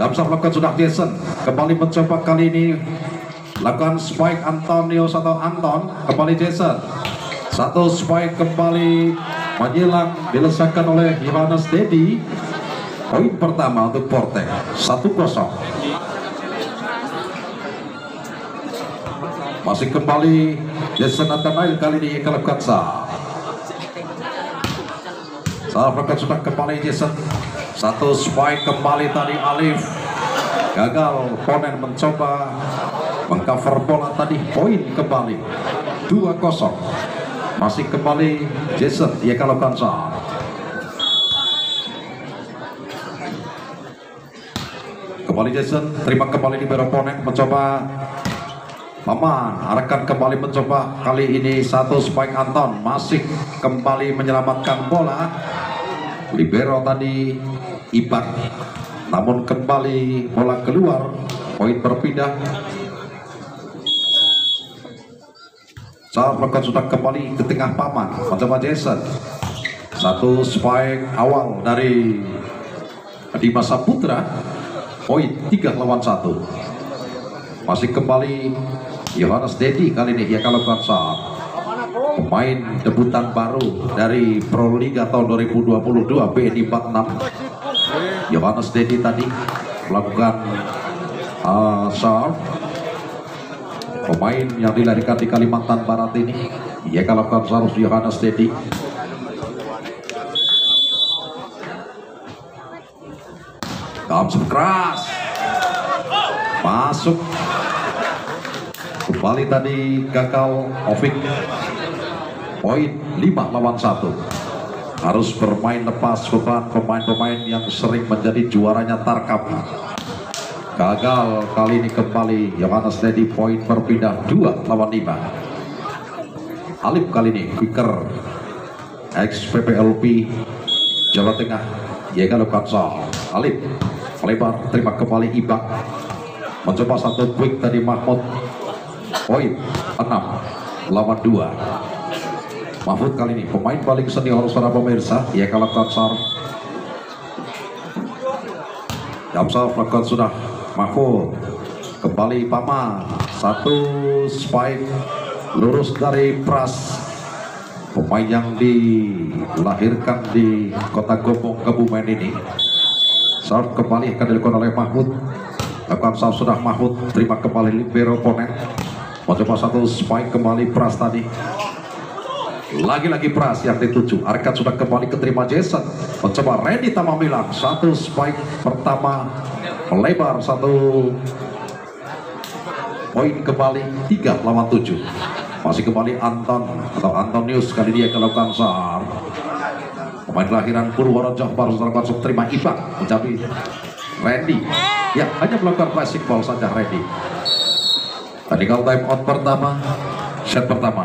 Damsar melakukan sudah Jason. Kembali mencoba kali ini. Lakukan spike Antonio atau Anton. Kembali Jason. Satu spike kembali menyilang. Dilesakan oleh Yohanes Dedi. Poin pertama untuk Portek. 1-0. Masih kembali Jason Nathanael kali ini Kaleb Katsa. Salah sudah kembali Jason. Satu spike kembali tadi Alif. Gagal Ponen mencoba mengcover bola tadi. Poin kembali 2-0. Masih kembali Jason dia Kaleb Katsa. Kembali Jason, terima kembali di Ponen mencoba Paman, arahkan kembali mencoba kali ini satu spike Anton masih kembali menyelamatkan bola. Libero tadi Iban, namun kembali bola keluar, poin berpindah. Saat melakukan sudah kembali ke tengah Paman, mencoba Jason. Satu spike awal dari Dimas Saputra, poin 3-1. Masih kembali Yohanes Dedi kali ini dia Kaleb Katsa, pemain debutan baru dari Pro Liga tahun 2022 BNI 46. Yohanes Dedi tadi melakukan serve, pemain yang dilahirkan di Kalimantan Barat ini dia Kaleb Katsa Yohanes Dedi. Damsar keras masuk. Kembali tadi gagal Ovik. Poin 5-1. Harus bermain lepas beban pemain-pemain yang sering menjadi juaranya Tarkam. Gagal kali ini kembali Yohanes Dedi, poin berpindah 2-5. Alif kali ini kicker ex PPLP Jawa Tengah dia Kaleb Katsa. Alif melebar, terima kembali Ibak. Mencoba satu quick tadi Mahmud. Poin 6-2. Mahfud kali ini pemain paling senior para pemirsa ya Kaleb Katsa. Damsar melakukan sudah Mahfud. Kembali Paman. Satu spike lurus dari Pras, pemain yang dilahirkan di kota Gombong Kebumen ini. Serve kembali akan dilakukan oleh Mahmud. Lakukan serve sudah Mahmud, terima kembali libero Ponen. Mencoba satu spike kembali Pras tadi. Lagi-lagi Pras yang dituju. Arkan sudah kembali keterima Jason. Mencoba Randy Tamamilang. Satu spike pertama melebar, satu poin kembali 3-7. Masih kembali Anton atau Antonius kali dia Kaleb Katsa. Pemain kelahiran Purworejo baru masuk terima Ibak mencapai Randy. Ya hanya melakukan flashing ball saja Randy. Tadi kalau time out pertama, set pertama.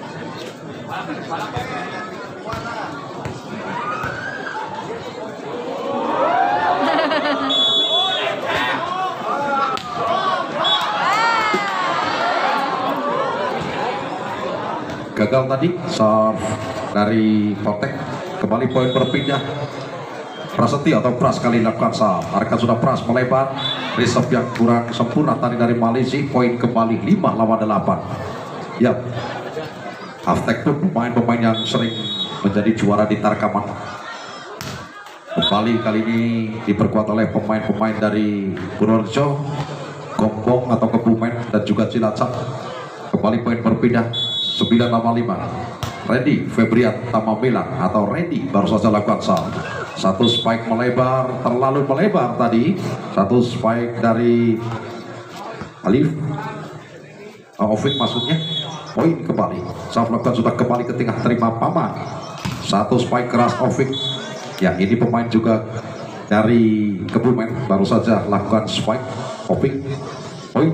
Gagal tadi serve dari Portek. Kembali poin berpindah. Prasetyo atau Pras kali lakukan serve. Arkan sudah Pras melebar. Reserve yang kurang sempurna tadi dari Malaysia. Poin kembali 5-8. Ya, Aftek pun pemain-pemain yang sering menjadi juara di Tarkaman. Kembali kali ini diperkuat oleh pemain-pemain dari Purworejo, Gombong atau Kebumen dan juga Cilacap. Kembali poin berpindah 9-5. Randy Febrian Tamamilang atau Randy baru saja lakukan serve. Satu spike melebar, terlalu melebar tadi. Satu spike dari Alif Ovik maksudnya. Poin kembali. Serve lakukan sudah kembali ke tengah, terima Paman. Satu spike keras Ovik. Ya ini pemain juga dari Kebumen baru saja lakukan spike. Ovik. Poin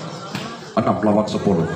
6-10.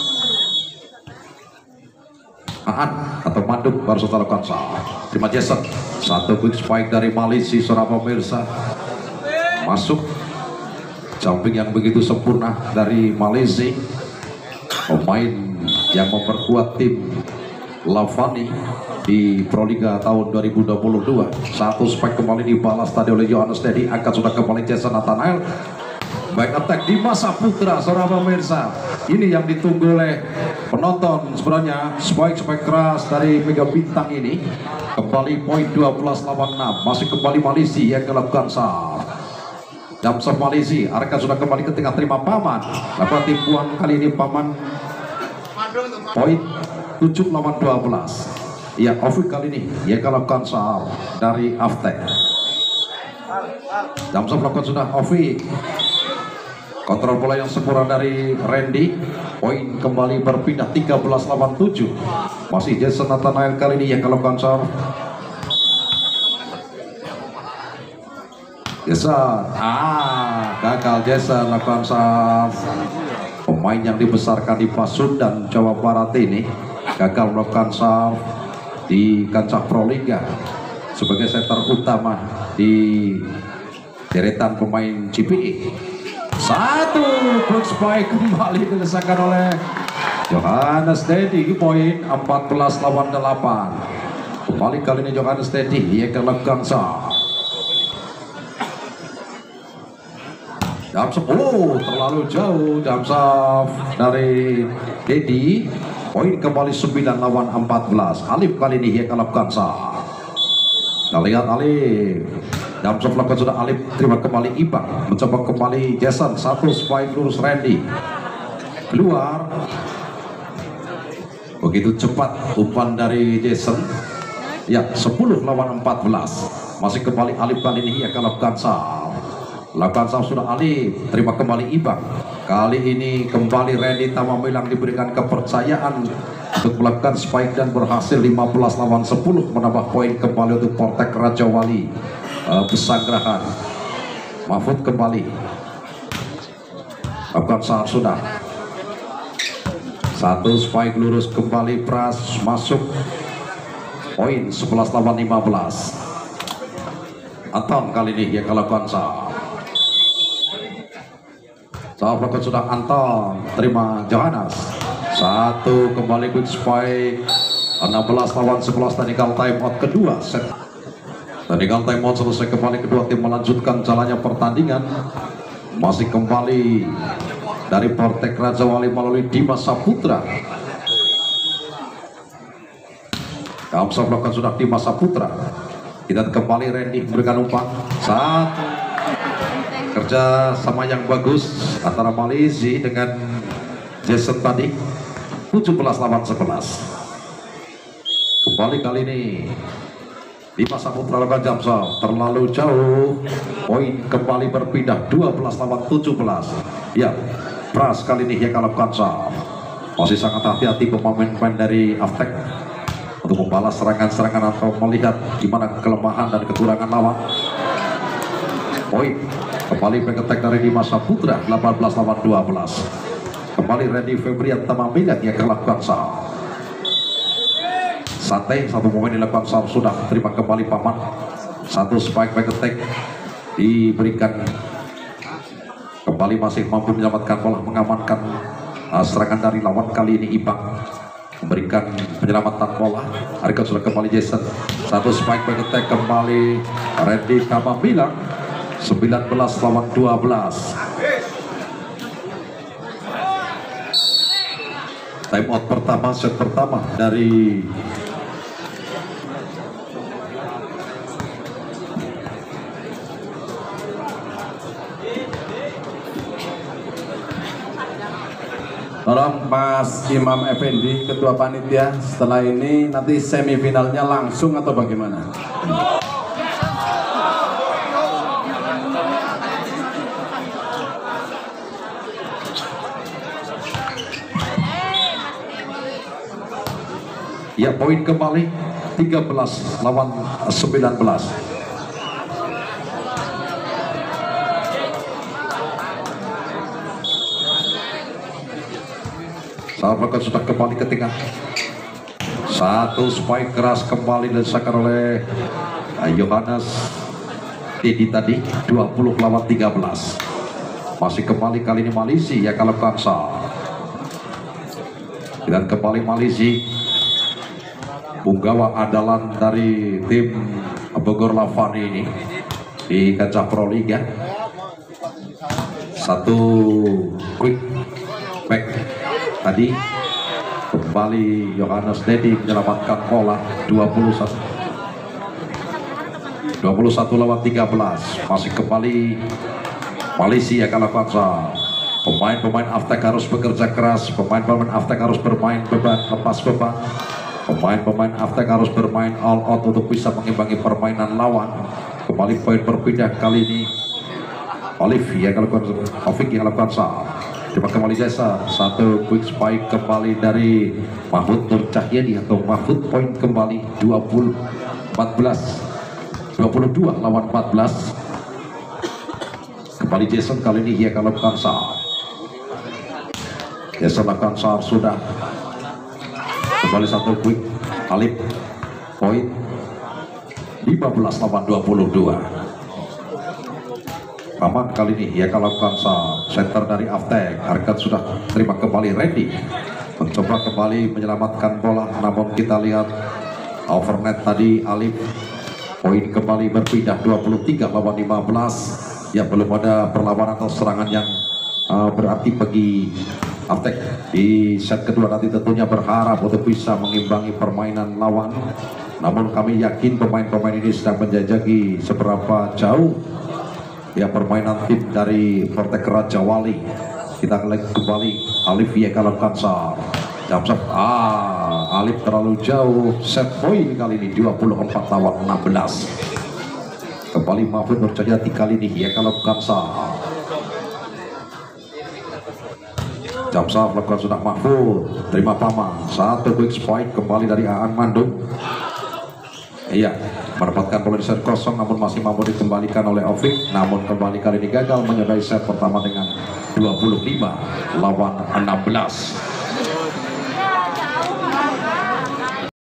Aan atau Manduk baru saja lakukan serve. Terima Jason. Satu quick spike dari Malaysia saudara pemirsa. Masuk. Jumping yang begitu sempurna dari Malaysia. Pemain yang memperkuat tim Lavani di Proliga tahun 2022. Satu spike kembali dibalas tadi oleh Johannes Dedi. Angkat sudah kembali Jason Nathanael. Baik attack di masa putra, saudara pemirsa. Ini yang ditunggu oleh penonton sebenarnya. Spike keras dari Mega Bintang ini. Kembali poin 12-86. Masih kembali Malisi yang dilakukan sah. Jamsaf Malisi, Arka sudah kembali ke tengah terima Paman. Lakukan tipuan kali ini Paman. Poin 7-12. Ya, Ofik kali ini ia kalahkan sahar dari Aftek. Jamsaf lakukan sudah Ofik. Kontrol bola yang sempurna dari Randy. Poin kembali berpindah 13-87. Masih Jason Nathanael kali ini yang kalahkan sahar. Jason, gagal Jason lakukan sahar. Pemain yang dibesarkan di Pasundan Jawa Barat ini gagal melakukan sahar di kancah Proliga sebagai center utama di deretan pemain CPI. Satu box spike kembali dilesakan oleh Johannes Dedi. Poin 14-8. Kembali kali ini Johannes Dedi ia melakukan sah. Jamsaf, terlalu jauh Jamsaf dari Dedi. Poin kembali 9-14. Alif kali ini ia kalahkan sah. Kita lihat Alif. Jamsaf lakukan sudah Alif, terima kembali Ibang. Mencoba kembali Jason. Satu spike lurus Randy. Keluar. Begitu cepat umpan dari Jason. Ya, 10-14. Masih kembali Alif kali ini ia kalahkan sah. Lakukan sah sudah Alif, terima kembali Ibang. Kali ini kembali Randy Tamamilang diberikan kepercayaan untuk melakukan spike dan berhasil 15-10 menambah poin kembali untuk Poltek Raja Wali Pesanggerahan. Mahfud kembali lakukan sah sudah. Satu spike lurus kembali Pras masuk. Poin 11-15. Anton kali ini yang lakukan sah. Sahabat sudah Anton, terima Johannes. Satu kembali quick spike. 16-11 technical time out kedua set. Technical time out selesai kembali, kedua tim melanjutkan jalannya pertandingan. Masih kembali dari Poltek Raja Wali melalui Dimas Saputra. Jamsaf melakukan sudah Dimas Saputra. Kita kembali Randy memberikan umpan. Satu kerja sama yang bagus antara Malisi dengan Jason tadi. 17-11. Kembali kali ini Dimas Saputra lakukan Jamsaf terlalu jauh. Poin kembali berpindah 12-17. Ya, Pras kali ini yang kalahkan sah. Masih sangat hati-hati pemain-pemain dari Aftek untuk membalas serangan-serangan atau melihat gimana kelemahan dan kekurangan lawan. Poin kembali pengetek dari Dimas Saputra 18-12. Kembali Randy Febrian Tamamilang yang melakukan sah. Sate satu momen dilakukan sah sudah, terima kembali Paman. Satu spike pengetek diberikan kembali, masih mampu menyelamatkan bola, mengamankan serangan dari lawan. Kali ini Ibang memberikan penyelamatan bola. Harika sudah kembali Jason. Satu spike pengetek kembali Randy Tamamilang. 19-12. Time out pertama, set pertama dari tolong Mas Imam Effendi, Ketua Panitia, setelah ini nanti semifinalnya langsung atau bagaimana? Ya, poin kembali 13-19. Sahabat sudah kembali ke tengah. Satu spike keras kembali dilesakan oleh Johannes Dedi tadi. 20-13. Masih kembali kali ini Malisi yang kalahkan sah. Dan kembali Malisi. punggawa andalan dari tim Bogor Lavani ini di kancah Pro Liga. Satu quick back tadi, kembali Yohanes Dedi menyelamatkan bola. 21 lawan 13, masih kembali Malaysia kalau paksa. Pemain-pemain Aftek harus bekerja keras, pemain-pemain Aftek harus bermain beban, lepas beban. Pemain-pemain Aftek harus bermain all out untuk bisa mengimbangi permainan lawan. Kembali poin berpindah kali ini. Olive yang lakukan, Taufik yang lakukan saat. Terima kembali jasa, satu quick spike kembali dari Mahfud Nur Cahyadi atau Mahfud, poin kembali 22 lawan 14. Kembali Jason kali ini dia akan lakukan saat. Jason lakukan saat sudah. Kembali satu quick Alip, poin 15 lawan 22. Paman kali ini ia akan lakukan saat. Center dari Aftek, Arkat sudah terima kembali. Randy mencoba kembali menyelamatkan bola, namun kita lihat overnet tadi Alip. Poin kembali berpindah 23 lawan 15. Ya, belum ada perlawanan atau serangan yang berarti bagi Aftek di set kedua. Nanti tentunya berharap untuk bisa mengimbangi permainan lawan, namun kami yakin pemain-pemain ini sedang menjajaki seberapa jauh ya permainan tim dari Vortek Raja Wali. Kita lihat kembali Alif Yeka Kansa. Jamsap, Alif terlalu jauh. Set poin kali ini 24 lawan 16. Kembali Mahfud Nur Cahyadi kali ini Yeka Kansa. Jamsap lakukan sudah Mahfud, terima Pamang. Satu quick spike kembali dari Aan Mandung. Iya, mendapatkan bola di set kosong, namun masih mampu dikembalikan oleh Ovik. Namun kembali kali ini gagal menyudahi set pertama dengan 25 lawan 16.